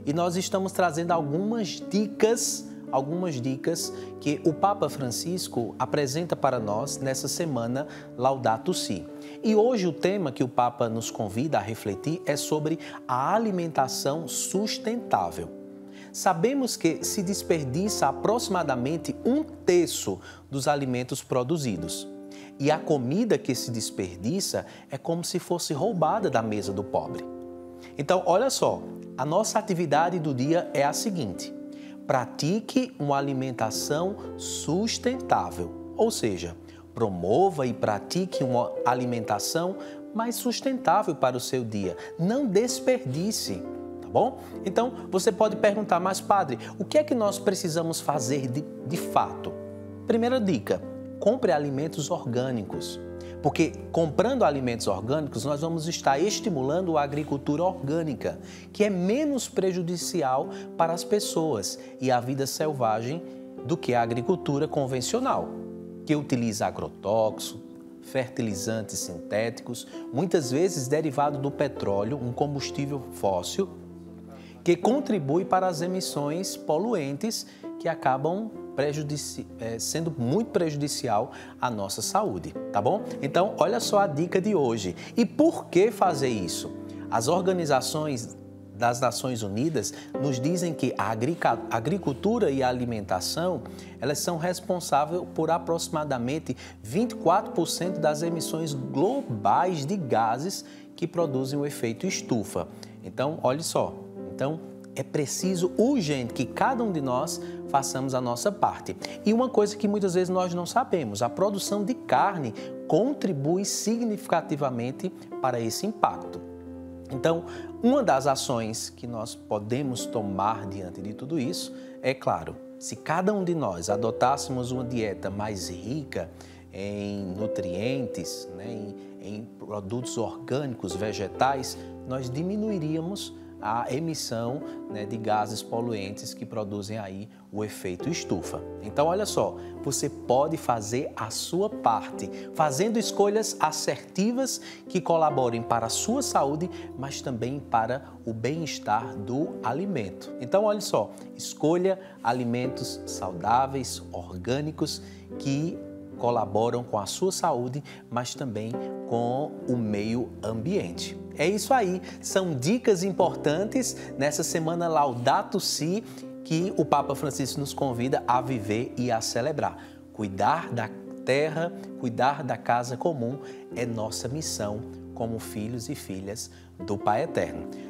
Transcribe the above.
E nós estamos trazendo algumas dicas que o Papa Francisco apresenta para nós nessa semana Laudato Si. E hoje o tema que o Papa nos convida a refletir é sobre a alimentação sustentável. Sabemos que se desperdiça aproximadamente 1/3 dos alimentos produzidos. E a comida que se desperdiça é como se fosse roubada da mesa do pobre. Então, olha só, a nossa atividade do dia é a seguinte: pratique uma alimentação sustentável, ou seja, promova e pratique uma alimentação mais sustentável para o seu dia. Não desperdice, tá bom? Então, você pode perguntar, mas padre, o que é que nós precisamos fazer de fato? Primeira dica: compre alimentos orgânicos. Porque comprando alimentos orgânicos, nós vamos estar estimulando a agricultura orgânica, que é menos prejudicial para as pessoas e a vida selvagem do que a agricultura convencional, que utiliza agrotóxicos, fertilizantes sintéticos, muitas vezes derivado do petróleo, um combustível fóssil, que contribui para as emissões poluentes que acabam sendo muito prejudicial à nossa saúde, tá bom? Então, olha só a dica de hoje. E por que fazer isso? As organizações das Nações Unidas nos dizem que a agricultura e a alimentação, elas são responsáveis por aproximadamente 24% das emissões globais de gases que produzem o efeito estufa. Então, olha só. Então, é preciso urgente que cada um de nós façamos a nossa parte. E uma coisa que muitas vezes nós não sabemos, a produção de carne contribui significativamente para esse impacto. Então, uma das ações que nós podemos tomar diante de tudo isso é, claro, se cada um de nós adotássemos uma dieta mais rica em nutrientes, em produtos orgânicos, vegetais, nós diminuiríamos a emissão de gases poluentes que produzem aí o efeito estufa. Então, olha só, você pode fazer a sua parte, fazendo escolhas assertivas que colaborem para a sua saúde, mas também para o bem-estar do alimento. Então, olha só, escolha alimentos saudáveis, orgânicos, que colaboram com a sua saúde, mas também com o meio ambiente. É isso aí, são dicas importantes nessa semana Laudato Si que o Papa Francisco nos convida a viver e a celebrar. Cuidar da terra, cuidar da casa comum é nossa missão como filhos e filhas do Pai Eterno.